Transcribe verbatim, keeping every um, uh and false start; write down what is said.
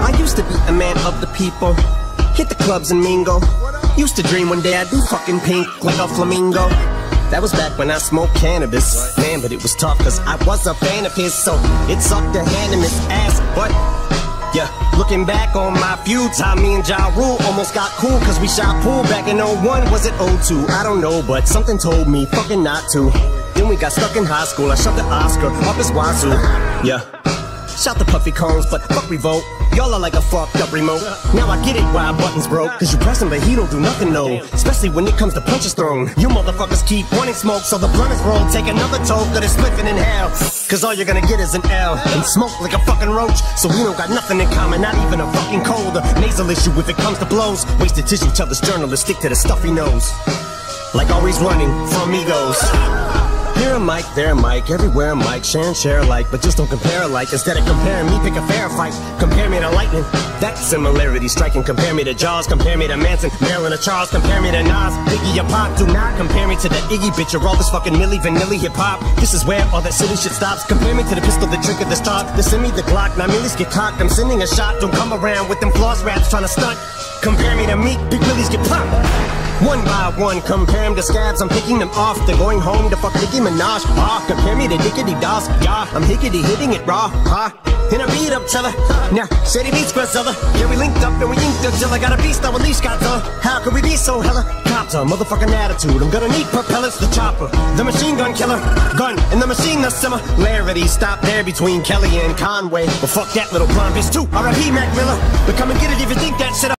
I used to be a man of the people, hit the clubs and mingle. Used to dream one day I'd be fucking pink like a flamingo. That was back when I smoked cannabis. Man, but it was tough cause I was a fan of his. So it sucked to hand him his ass. But yeah, looking back on my feud time, me and Ja Rule almost got cool cause we shot pool back in oh one. Was it oh two? I don't know, but something told me fucking not to. Then we got stuck in high school. I shoved the Oscar up his wazoo. Yeah, shout the puffy cones, but fuck revolt. Y'all are like a fucked up remote. Now I get it why buttons broke, cause you press him but he don't do nothing, no. Especially when it comes to punches thrown. You motherfuckers keep wanting smoke, so the blunt is rolled. Take another toke that is spliffing in hell, cause all you're gonna get is an L. And smoke like a fucking roach, so we don't got nothing in common. Not even a fucking cold or nasal issue if it comes to blows. Wasted tissue, tell this journalist stick to the stuff he knows. Like always running from egos. Here a mic, there a mic, everywhere a mic, share and share alike, but just don't compare alike. Instead of comparing me, pick a fair fight. Compare me to lightning, that similarity striking. Compare me to Jaws, compare me to Manson, Marilyn or Charles, compare me to Nas, Biggie or Pop. Do not compare me to that Iggy bitch or all this fucking Milli Vanilli hip hop. This is where all that silly shit stops. Compare me to the pistol, the trigger, the stock, the semi, the Glock. Now millies get cocked, I'm sending a shot. Don't come around with them floss raps trying to stunt. Compare me to Meek, big willies get popped. One by one, compare him to scabs, I'm picking them off. They're going home to fuck Nicki Minaj. Ah, compare me to Dickety Doss. Yeah, I'm hickety hitting it raw. Ah, in a beat up teller. Now, Shady Beats Godzilla. Yeah, we linked up and we inked until I got a beast, I released Godzilla. How could we be so hella? Cops a motherfucking attitude. I'm gonna need propellers, the chopper, the machine gun killer, gun, and the machine the similarity. Stop there between Kelly and Conway. But fuck that little blonde bitch too. R I P Mac Miller. But come and get it if you think that shit up.